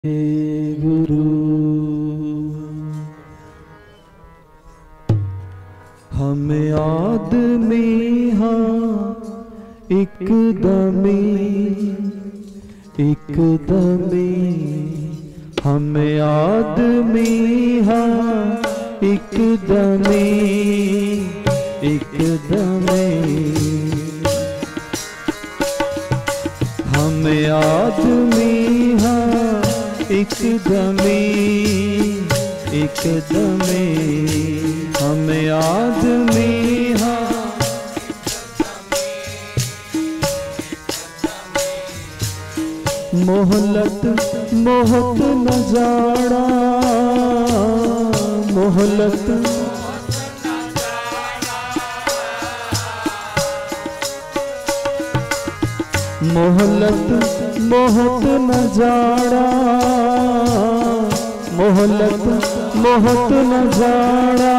गुरु हम आदमी हाँ एकदमी हम आदमी हाँ एकदमी हम आदमी हाँ एकदमी हम आदमी हाँ मोहलत न जाना मोहलत न जाना मोहत न जाना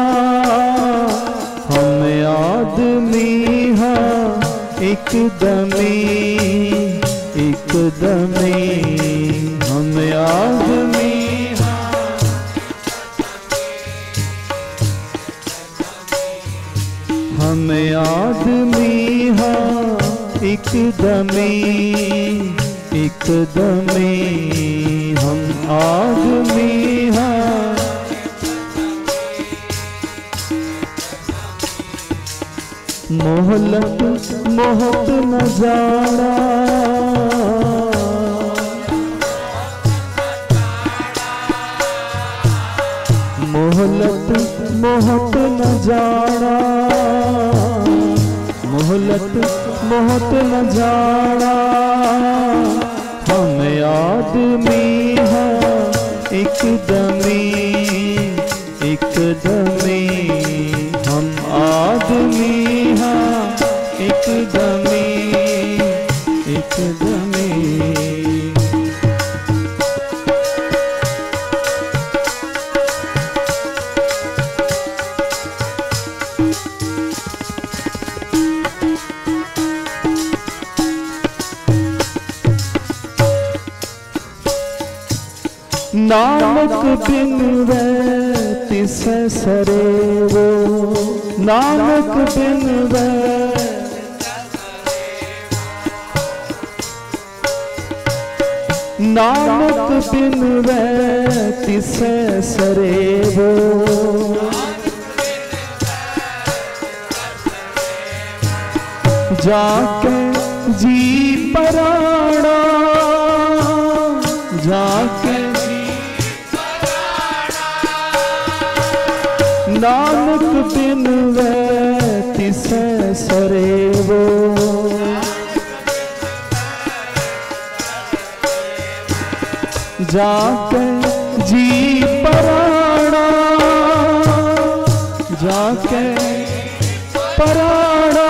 हम आदमी हाँ एकदमी हम आदमी हम आदमी हाँ एकदमी हम आदमी हाँ मोहत न जाना मोहत न जाना मोहत न जाना हम आदमी हाँ एकदमी हम आदमी हाँ एकदमी नानक बिन वै तिसै सरे वो नानक बिन वै नानक बिन वै तिसै सरे वो जाके जी पराणा जाके नानक बिन वै तिसै सरे वो जाके जी पराणा जाके पराणा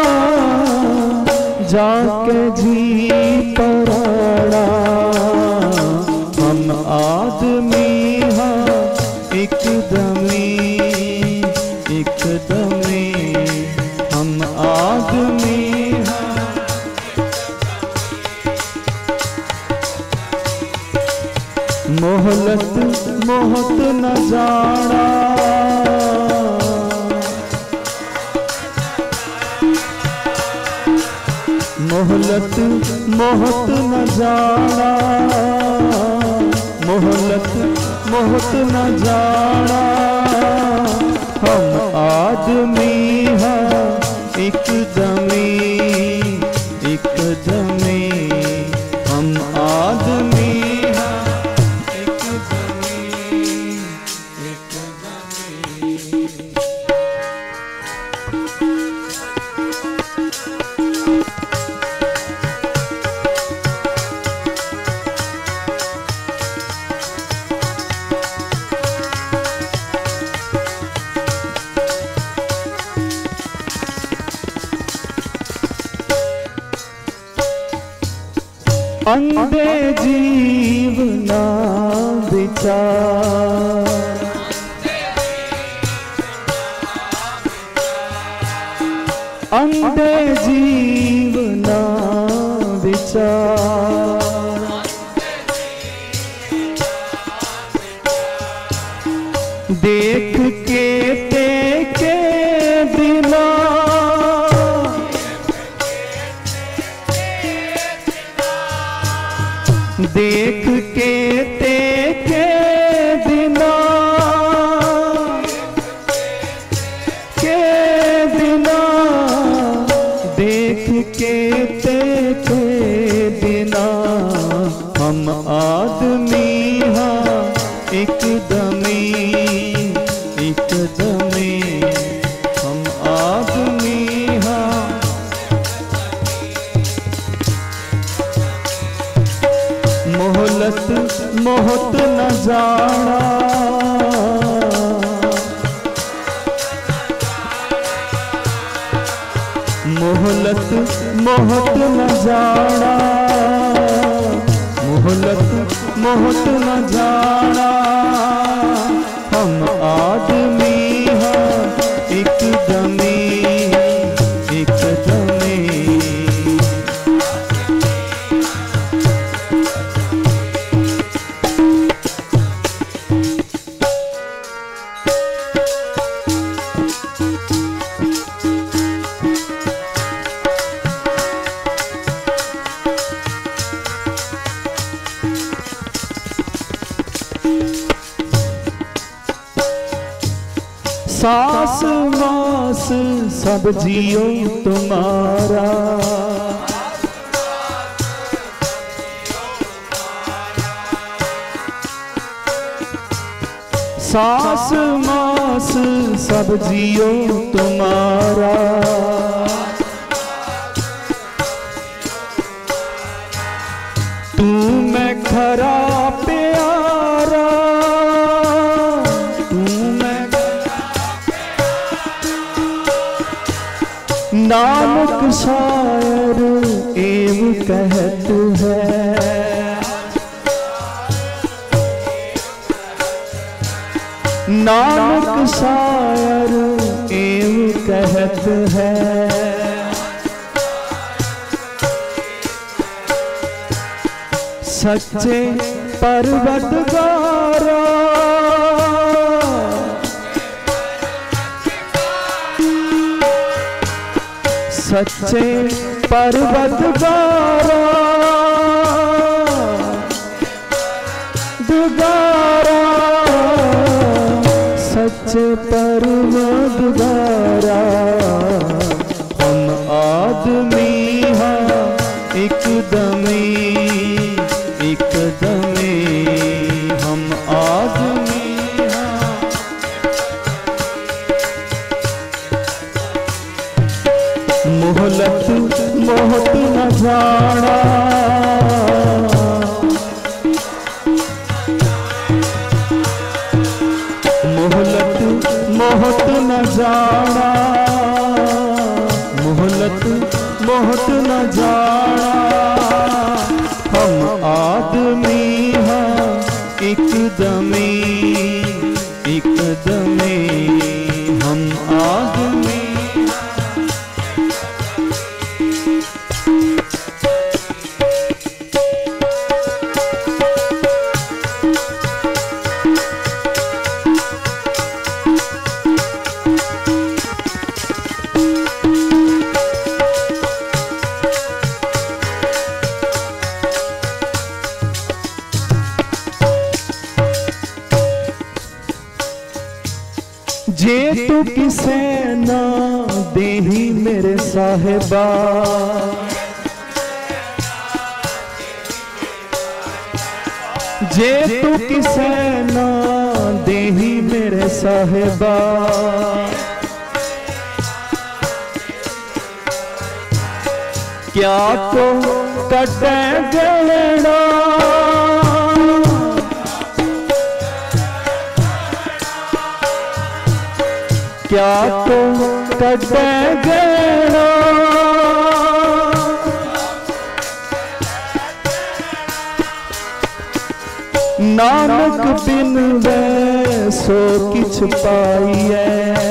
जाके जी पराणा हम आदमी हाँ एकदमी हम आदमी हाँ मोहत न जाना मोहत न जाना मोहत न जाना हम आदमी हाँ एकदमी हम आदमी हाँ अंधे जीव ना विचार अंधे जीव ना विचार देख के ते के बिना देख के ते के बिना देख के ते के बिना हम आदमी हाँ एकदमी एकदमी हम आदमी हाँ मोहलत मोहत न जाना मोहलत मोहत न जाना मोहलत मोहत न जाना हम आदमी हाँ एकदमी एकदमी सास मास सब जियो तुम्हारा सास मास सब जियो तुम्हारा तू मैं खरा प्यारा नानक शायर एव कहत है नानक शायर एव कहत है सच्चे परवतगारा सच्चे परवतगारा दुगारा सच्चे परवतगारा हम आदमी हाँ एकदमी एकदमी हम आदमी हाँ मोहलत मोहत न जाना मोहलत मोहत न जाना मोहलत मोहत न जाना हम आदमी हाँ एकदमी एकदमी हम आदमी जे तू किसे ना देही मेरे साहिबा जे तू किसे ना देही मेरे साहिबा क्या को कटे गहना क्या तो कटे गहना नानक बिन वै सो किछ पाइए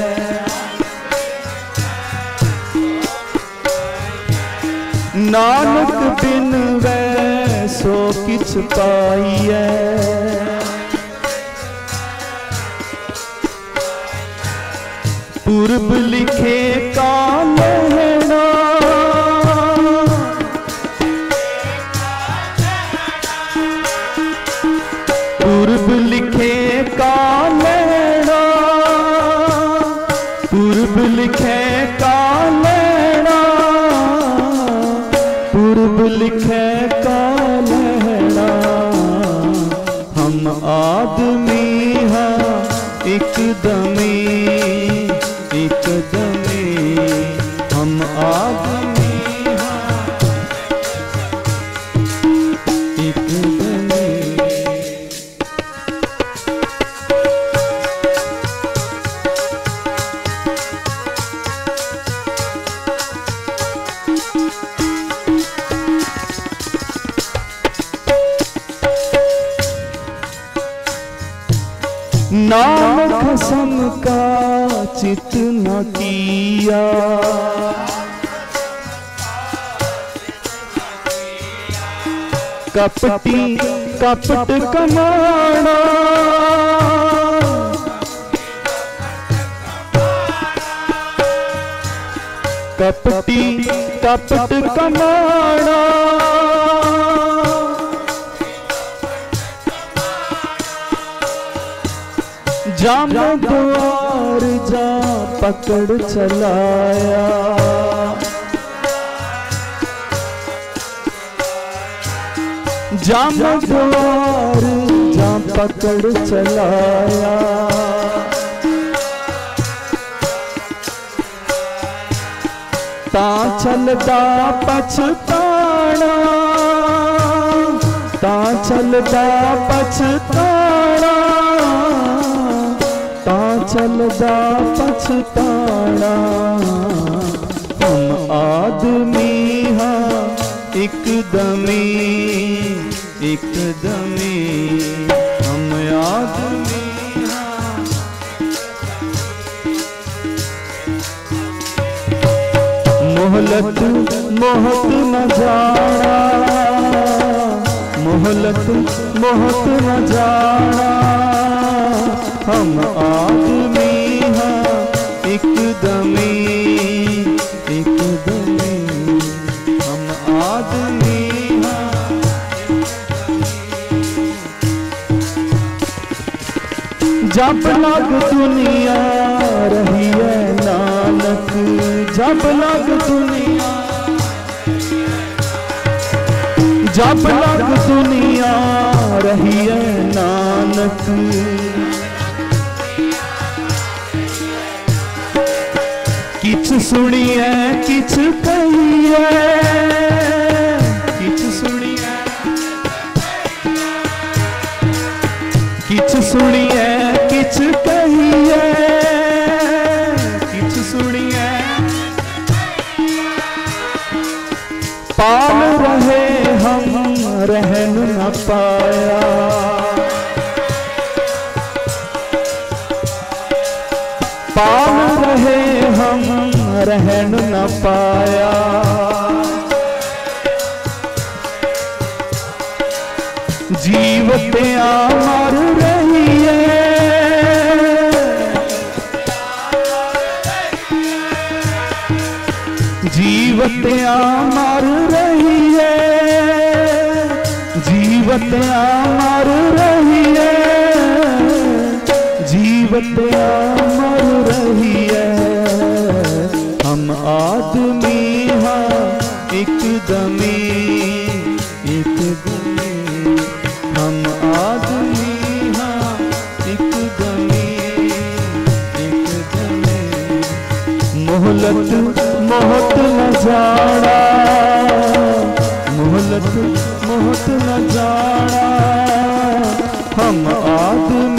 नानक बिन वै सो किछ पाइए पूर्व लिखे का लहना, पूर्व लिखे का लहना, पूर्व लिखे का लहना, पूर्व लिखे का लहना। हम आदमी हैं एकदमे, एकदमे हम आदमी हैं एकदमे। नाम कसम का चित न किया, कपटी कपट कमाना, कपटी कपट कमाना। जाम द्वार जा पकड़ चलाया, जाम द्वार जा पकड़ चलाया। ता चलदा पछताना, ता चलदा पछताना, ता चलदा पछताना। हम आदमी हाँ एकदमे, एकदमे हम आदमी हाँ। मोहलत मोहत न जाना, मोहलत मोहत न जाना। हम आदमी हैं एकदमे, एकदमे हम आदमी हैं। जब लग दुनिया रही है नानक, जब लग दुनिया, जब लग दुनिया रही है नानक। किछ सुनिए किछ कहिए, किछ सुनिए किछ सुनिए किछ कहिए, किछ सुनिए। पाल रहे हम रहन न पाया, पाल रहे हम रहन न पाया। जीवत्या मर रही है, जीवत्या मर रही है, जीवत्या मर रही है, जीवत्या मर रही है। हम आदमी हाँ एकदमे, एकदमे हम आदमी हाँ एकदमे, एकदमे। मोहलत मोहत न जाना, मोहलत मोहत न जाना। हम आदमी